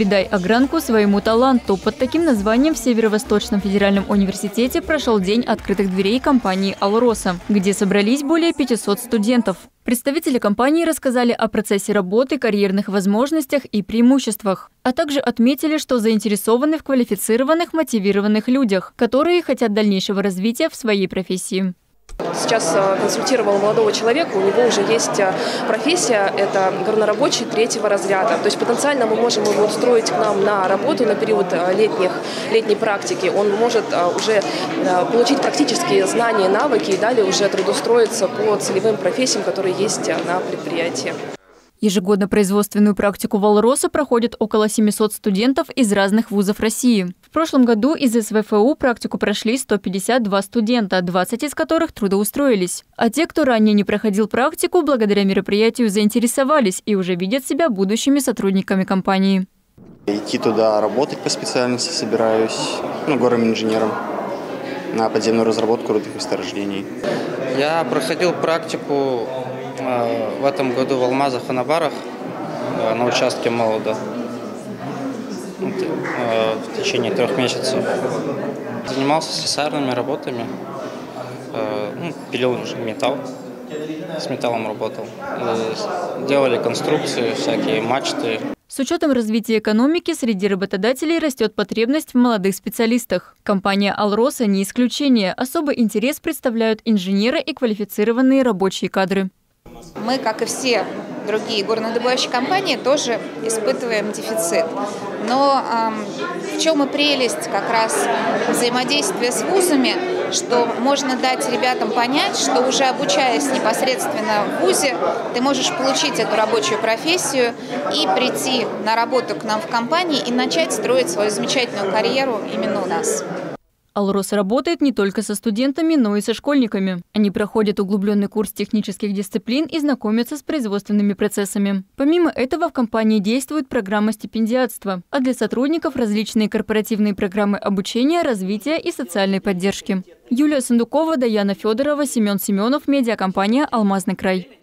«Придай огранку своему таланту». Под таким названием в Северо-Восточном федеральном университете прошел день открытых дверей компании «Алроса», где собрались более 500 студентов. Представители компании рассказали о процессе работы, карьерных возможностях и преимуществах, а также отметили, что заинтересованы в квалифицированных, мотивированных людях, которые хотят дальнейшего развития в своей профессии. Сейчас консультировал молодого человека, у него уже есть профессия, это горнорабочий 3-го разряда. То есть потенциально мы можем его устроить к нам на работу на период летней практики. Он может уже получить практические знания, навыки и далее уже трудоустроиться по целевым профессиям, которые есть на предприятии. Ежегодно производственную практику в «Алроса» проходят около 700 студентов из разных вузов России. В прошлом году из СВФУ практику прошли 152 студента, 20 из которых трудоустроились. А те, кто ранее не проходил практику, благодаря мероприятию заинтересовались и уже видят себя будущими сотрудниками компании. Идти туда работать по специальности собираюсь, горным инженером, на подземную разработку рудных месторождений. Я проходил практику в этом году в Алмазах и на Барах на участке молода в течение 3 месяцев. Занимался слесарными работами, пилил металл, с металлом работал. Делали конструкции, всякие мачты. С учетом развития экономики среди работодателей растет потребность в молодых специалистах. Компания «Алроса» не исключение. Особый интерес представляют инженеры и квалифицированные рабочие кадры. Мы, как и все другие горнодобывающие компании, тоже испытываем дефицит. Но в чем и прелесть как раз взаимодействия с вузами, что можно дать ребятам понять, что уже обучаясь непосредственно в вузе, ты можешь получить эту рабочую профессию и прийти на работу к нам в компании и начать строить свою замечательную карьеру именно у нас. «Алроса» работает не только со студентами, но и со школьниками. Они проходят углубленный курс технических дисциплин и знакомятся с производственными процессами. Помимо этого в компании действует программа стипендиатства, а для сотрудников различные корпоративные программы обучения, развития и социальной поддержки. Юлия Сундукова, Даяна Федорова, Семен Семенов, медиакомпания «Алмазный край».